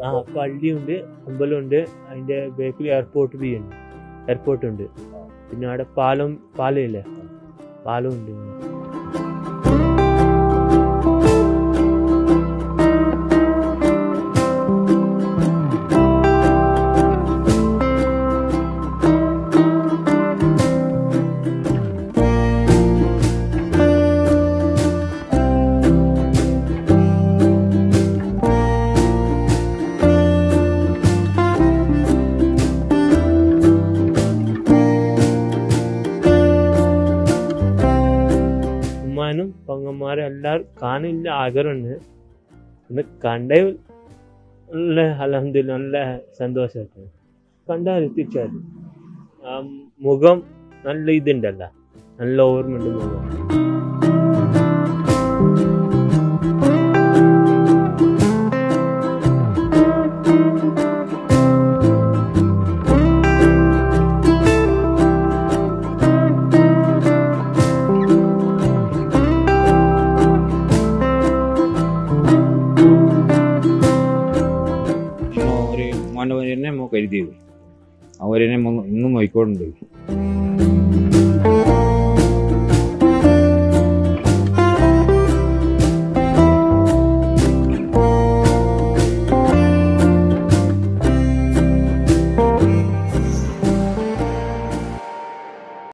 ആ പള്ളിയുണ്ട്, അമ്പലമുണ്ട്, അതിന്റെ ബേക്കിൽ എയർപോർട്ട് ഉണ്ട്. പിന്നെ അവിടെ പാലമില്ലേ, പാലം ഉണ്ട്. ഉമ്മാനും പെങ്ങന്മാരും എല്ലാവരും കാണില്ല ആഗ്രഹമുണ്ട്. ഒന്ന് കണ്ടേ നല്ല അൽഹംദുലില്ലാ, നല്ല സന്തോഷമായിട്ട് കണ്ടാൽ എത്തിച്ചാൽ ആ മുഖം നല്ല ഇതുണ്ടല്ല, നല്ല ഓർമ്മയുണ്ട് മുഖം. മോനെ മോനെ കരുതിയത് അവരെന്നെ ഇന്നും നോയിക്കോളുണ്ട്.